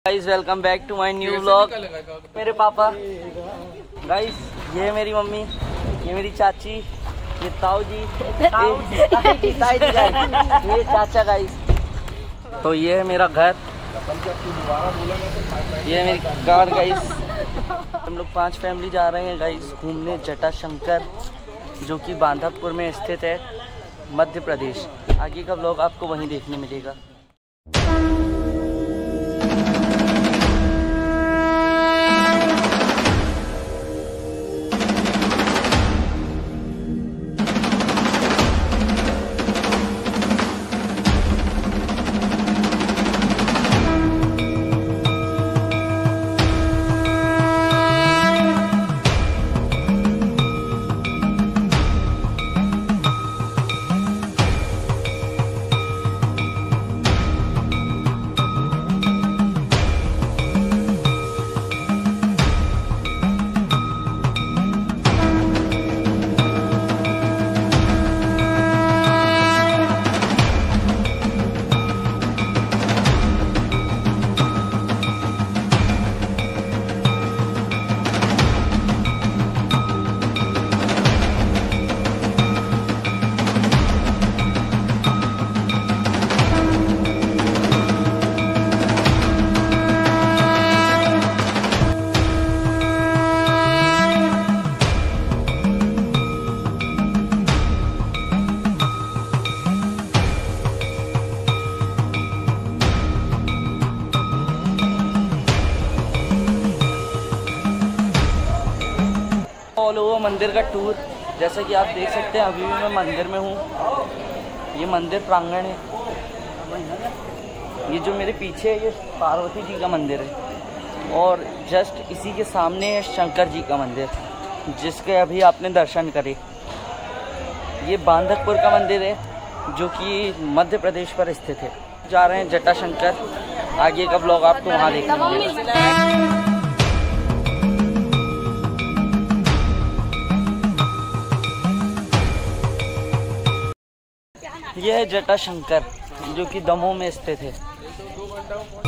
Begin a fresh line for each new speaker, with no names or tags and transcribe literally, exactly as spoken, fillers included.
Guys welcome back to my new vlog. मेरे पापा guys, ये मेरी मम्मी, ये मेरी चाची, ये ताऊ जी, ताऊ जी, ताई जी, ताई जी गाइस, ये चाचा गाइस। तो ये है मेरा घर, ये है मेरी कार गाइस। हम लोग पांच फैमिली जा रहे हैं गाइस घूमने जटाशंकर, जो कि बांधवपुर में स्थित है, मध्य प्रदेश। आगे का व्लॉग आपको वहीं देखने मिलेगा। ऑल ओवर मंदिर का टूर, जैसा कि आप देख सकते हैं। अभी भी मैं मंदिर में हूँ। ये मंदिर प्रांगण है। ये जो मेरे पीछे है, ये पार्वती जी का मंदिर है, और जस्ट इसी के सामने है शंकर जी का मंदिर, जिसके अभी आपने दर्शन करे। ये बांधवपुर का मंदिर है, जो कि मध्य प्रदेश पर स्थित है। जा रहे हैं जटाशंकर। आगे का ब्लॉग आपको वहाँ देखना मिलेगा। ये है जटाशंकर, जो कि दमोह में स्थित है।